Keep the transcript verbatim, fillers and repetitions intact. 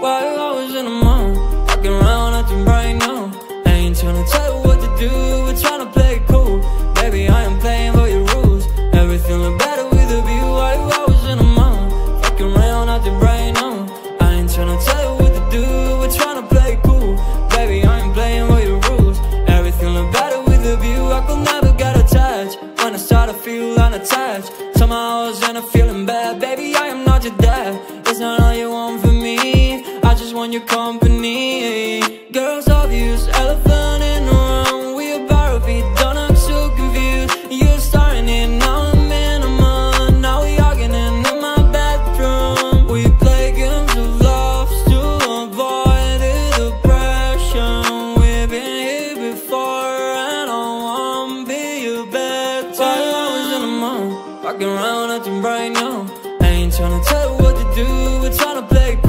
While I was in the mall, walking around acting right now. I ain't tryna tell you what to do, we're tryna play it cool. Baby, I am playing by your rules. Everything look better with a view. While I was in the mall, walking around acting right now. I ain't tryna tell you what to do, we're tryna play it cool. Baby, I am playing by your rules. Everything look better with a view. I could never get attached. When I start to feel unattached, somehow I was in a feeling bad. Baby, I am not your dad. It's not all you want from me, I just want your company. Girls obvious, elephant in the room. We about to be done, I'm so confused. You're starting it, now I'm in a month. Now we arguing in my bedroom. We play games of love to avoid the depression. We've been here before and I won't be your bed. While I was in the mall, walking around acting right now. I ain't tryna tell you what to do, we're tryna play